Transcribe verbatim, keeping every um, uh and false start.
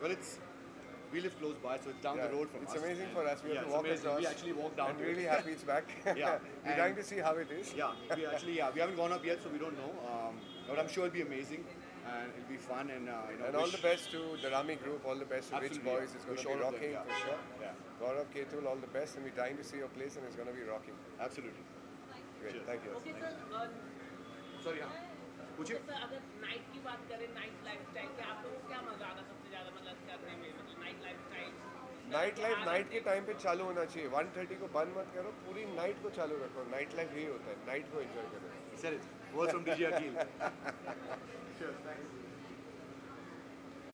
Well, it's we live close by, so it's down Yeah, the road from it's us. amazing and for us. We yeah, have to it's walk amazing. across. We actually walk down. I'm to really it. happy it's back. Yeah, We're and- dying to see how it is. Yeah, we actually yeah we haven't gone up yet, so we don't know. Um, but I'm sure it'll be amazing and it'll be fun and uh, you know. And all wish- the best to the Rami group, all the best to Rich Absolutely, Boys. yeah. It's going Wish to be all of them, rocking yeah. for sure. Yeah, Gaurav, Ketul, all the best, and we're dying to see your place, and it's going to be rocking. absolutely. Great, Cheers. thank you. Okay sir और Sorry, हाँ. पूछिए. Sir अगर night की बात करें night lifestyle पे आप लोगों को क्या मजा आता सबसे ज्यादा मतलब करने में मतलब night lifestyle night life night के टाइम पे चालू होना चाहिए. वन थर्टी को बंद मत करो, पूरी नाइट को चालू रखो. नाइट लाइफ यही होता है, नाइट को एंजॉय करो. He said it. Words from D J Akil. Cheers. Thanks.